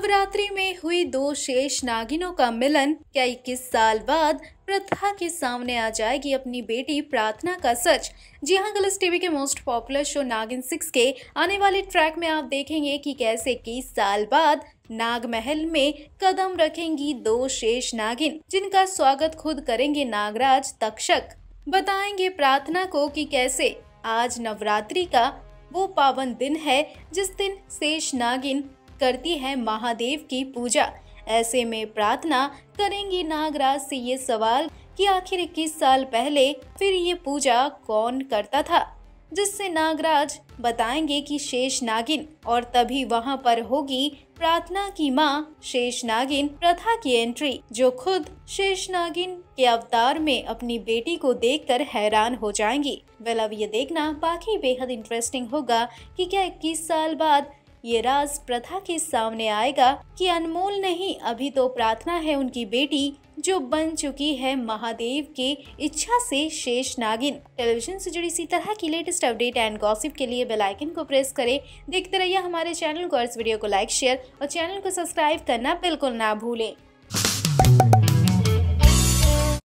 नवरात्रि में हुई दो शेष नागिनों का मिलन। क्या 21 साल बाद प्रथा के सामने आ जाएगी अपनी बेटी प्रार्थना का सच? जी हाँ, कलर्स टीवी के मोस्ट पॉपुलर शो नागिन 6 के आने वाले ट्रैक में आप देखेंगे कि कैसे 21 साल बाद नाग महल में कदम रखेंगी दो शेष नागिन, जिनका स्वागत खुद करेंगे नागराज तक्षक। बताएंगे प्रार्थना को कि कैसे आज नवरात्रि का वो पावन दिन है जिस दिन शेष नागिन करती है महादेव की पूजा। ऐसे में प्रार्थना करेंगी नागराज से ये सवाल कि आखिर 21 साल पहले फिर ये पूजा कौन करता था, जिससे नागराज बताएंगे कि शेष नागिन, और तभी वहां पर होगी प्रार्थना की माँ शेष नागिन प्रथा की एंट्री, जो खुद शेष नागिन के अवतार में अपनी बेटी को देखकर हैरान हो जाएंगी। वेल, अब ये देखना बाकी बेहद इंटरेस्टिंग होगा कि क्या 21 साल बाद ये राज प्रथा के सामने आएगा कि अनमोल नहीं, अभी तो प्रार्थना है उनकी बेटी जो बन चुकी है महादेव के इच्छा से शेष नागिन। टेलीविजन से जुड़ी इसी तरह की लेटेस्ट अपडेट एंड गॉसिप के लिए बेल आइकन को प्रेस करें। देखते रहिए हमारे चैनल को और इस वीडियो को लाइक, शेयर और चैनल को सब्सक्राइब करना बिल्कुल ना भूलें।